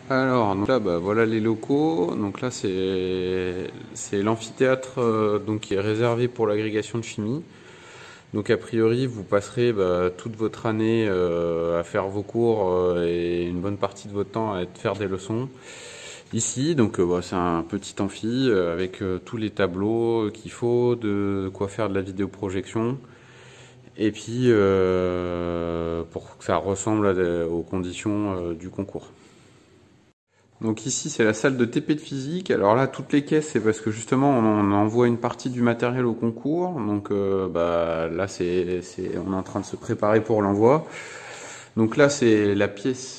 Alors, donc là, voilà les locaux. Donc là, c'est l'amphithéâtre donc qui est réservé pour l'agrégation de chimie. Donc a priori, vous passerez toute votre année à faire vos cours et une bonne partie de votre temps à faire des leçons. Ici, donc c'est un petit amphi avec tous les tableaux qu'il faut, de quoi faire de la vidéoprojection. Et puis, pour que ça ressemble aux conditions du concours. Donc ici c'est la salle de TP de physique. Alors là toutes les caisses c'est parce que justement on envoie une partie du matériel au concours. Donc là on est en train de se préparer pour l'envoi. Donc là c'est la pièce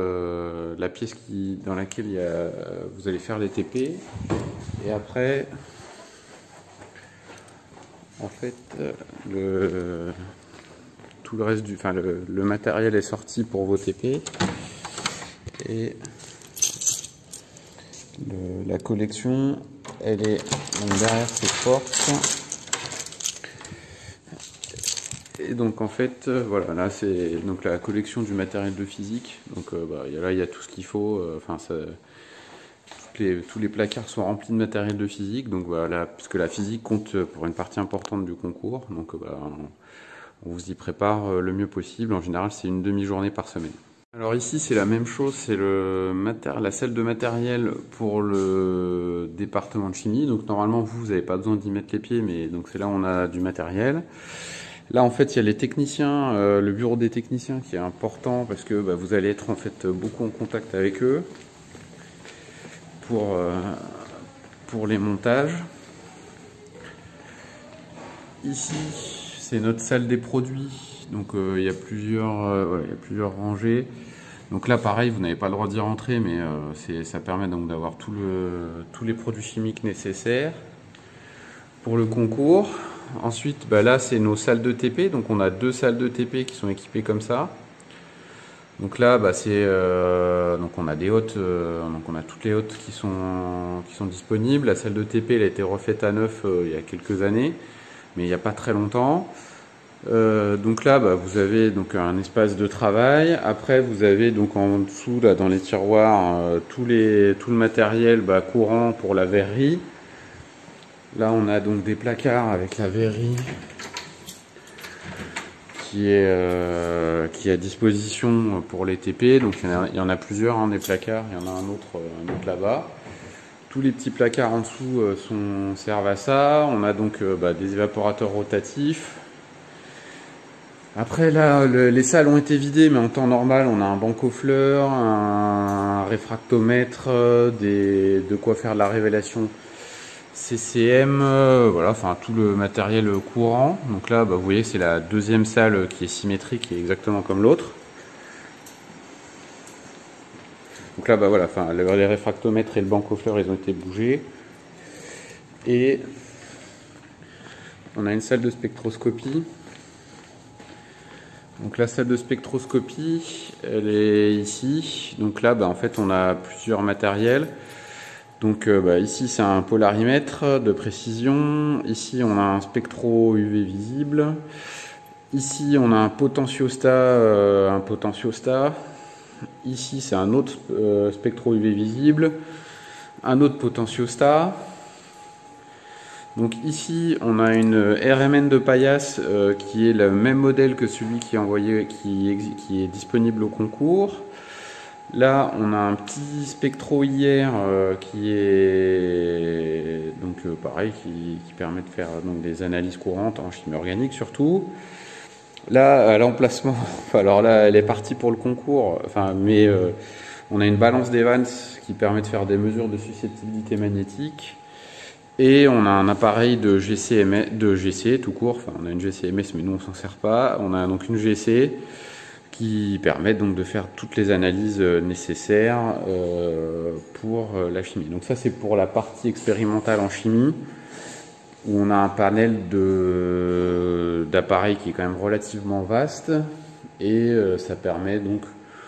dans laquelle vous allez faire les TP. Et après en fait tout le reste le matériel est sorti pour vos TP. Et la collection, elle est donc derrière cette porte. Et donc en fait, voilà, là c'est donc la collection du matériel de physique. Donc là il y a tout ce qu'il faut. Tous les placards sont remplis de matériel de physique. Donc voilà, puisque la physique compte pour une partie importante du concours. Donc on vous y prépare le mieux possible. En général, c'est une demi-journée par semaine. Alors ici c'est la même chose, c'est la salle de matériel pour le département de chimie. Donc normalement vous n'avez pas besoin d'y mettre les pieds, mais donc c'est là où on a du matériel. Là en fait il y a les techniciens, le bureau des techniciens qui est important parce que vous allez être en fait beaucoup en contact avec eux pour les montages. Ici c'est notre salle des produits, donc il y a plusieurs rangées. Donc là pareil vous n'avez pas le droit d'y rentrer, mais ça permet donc d'avoir tous les produits chimiques nécessaires pour le concours. Ensuite là c'est nos salles de TP, donc on a deux salles de TP qui sont équipées comme ça. Donc là donc on a des hôtes, donc on a toutes les hôtes qui sont disponibles. La salle de TP elle a été refaite à neuf il y a quelques années, mais il n'y a pas très longtemps. Donc là vous avez donc un espace de travail. Après vous avez donc en dessous là dans les tiroirs tout le matériel courant pour la verrerie. Là on a donc des placards avec la verrerie qui est à disposition pour les TP. Donc il y en a plusieurs des placards, il y en a un autre là-bas. Tous les petits placards en dessous servent à ça. On a donc des évaporateurs rotatifs. Après là, les salles ont été vidées, mais en temps normal, on a un banc aux fleurs, un réfractomètre, de quoi faire de la révélation CCM, voilà, enfin tout le matériel courant. Donc là, vous voyez, c'est la deuxième salle qui est symétrique, qui est exactement comme l'autre. Donc là, voilà, enfin les réfractomètres et le banc aux fleurs, ils ont été bougés. Et on a une salle de spectroscopie. Donc la salle de spectroscopie, elle est ici. Donc là, en fait, on a plusieurs matériels. Donc ici, c'est un polarimètre de précision. Ici, on a un spectro UV visible. Ici, on a un potentiostat. Ici, c'est un autre spectro UV visible. Un autre potentiostat. Donc ici on a une RMN de paillasse qui est le même modèle que celui qui est disponible au concours. Là on a un petit spectro IR qui est donc pareil qui permet de faire donc des analyses courantes en chimie organique surtout. Là à l'emplacement, alors là elle est partie pour le concours, mais on a une balance d'Evans qui permet de faire des mesures de susceptibilité magnétique. Et on a un appareil de GC tout court, on a une GCMS mais nous on s'en sert pas. On a donc une GC qui permet donc de faire toutes les analyses nécessaires pour la chimie. Donc ça c'est pour la partie expérimentale en chimie, où on a un panel d'appareils qui est quand même relativement vaste, et ça permet donc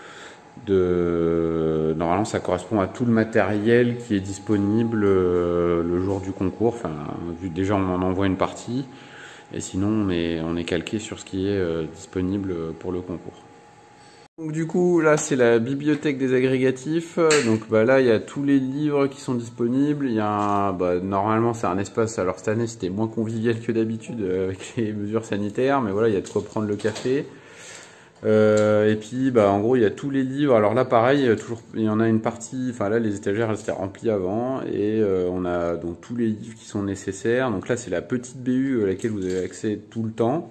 normalement ça correspond à tout le matériel qui est disponible le jour du concours. Déjà on en envoie une partie, et sinon on est calqué sur ce qui est disponible pour le concours. Donc du coup, là c'est la bibliothèque des agrégatifs. Donc bah, là il y a tous les livres qui sont disponibles. Il y a normalement c'est un espace, alors cette année c'était moins convivial que d'habitude avec les mesures sanitaires, mais voilà, il y a de quoi prendre le café. Et puis bah en gros il y a tous les livres. Alors là pareil, toujours il y en a une partie, enfin là les étagères elles étaient remplies avant et on a donc tous les livres qui sont nécessaires. Donc là c'est la petite BU à laquelle vous avez accès tout le temps.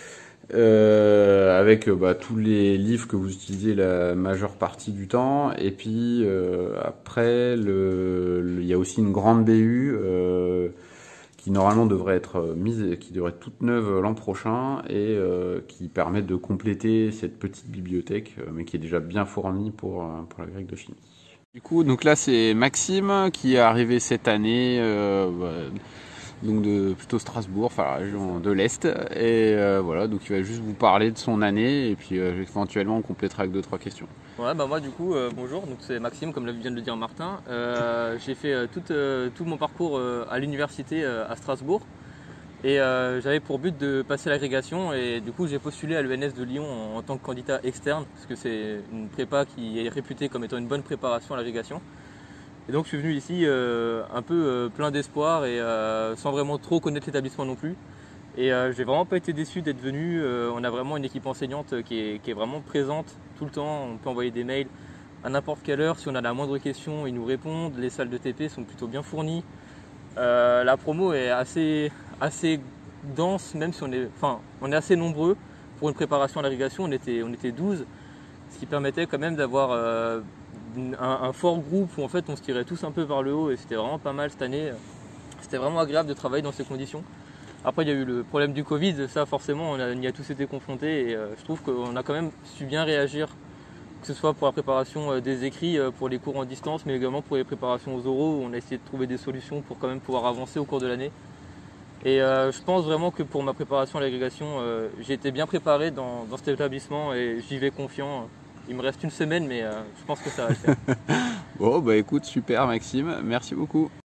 Avec tous les livres que vous utilisez la majeure partie du temps. Et puis après, il y a aussi une grande BU qui normalement devrait être mise, qui devrait être toute neuve l'an prochain et qui permet de compléter cette petite bibliothèque, mais qui est déjà bien fournie pour la grecque de chimie. Du coup, donc là c'est Maxime qui est arrivé cette année. Donc de plutôt Strasbourg, enfin la région de l'Est. Et voilà, donc il va juste vous parler de son année et puis éventuellement on complétera avec 2-3 questions. Ouais, bah moi du coup, bonjour, donc c'est Maxime, comme vient de le dire Martin. J'ai fait tout mon parcours à l'université à Strasbourg et j'avais pour but de passer l'agrégation et du coup j'ai postulé à l'ENS de Lyon en tant que candidat externe parce que c'est une prépa qui est réputée comme étant une bonne préparation à l'agrégation. Et donc je suis venu ici un peu plein d'espoir et sans vraiment trop connaître l'établissement non plus. Et j'ai vraiment pas été déçu d'être venu. On a vraiment une équipe enseignante qui est vraiment présente tout le temps. On peut envoyer des mails à n'importe quelle heure. Si on a la moindre question, ils nous répondent. Les salles de TP sont plutôt bien fournies. La promo est assez dense, même si on est assez nombreux. Pour une préparation à l'agrégation, on était 12, ce qui permettait quand même d'avoir un fort groupe où en fait on se tirait tous un peu vers le haut et c'était vraiment pas mal cette année. C'était vraiment agréable de travailler dans ces conditions. Après il y a eu le problème du Covid, ça forcément on y a tous été confrontés et je trouve qu'on a quand même su bien réagir, que ce soit pour la préparation des écrits, pour les cours en distance, mais également pour les préparations aux oraux où on a essayé de trouver des solutions pour quand même pouvoir avancer au cours de l'année. Et je pense vraiment que pour ma préparation à l'agrégation, j'ai été bien préparé dans cet établissement et j'y vais confiant. Il me reste une semaine, mais je pense que ça va le faire. Bon, bah écoute, super Maxime, merci beaucoup.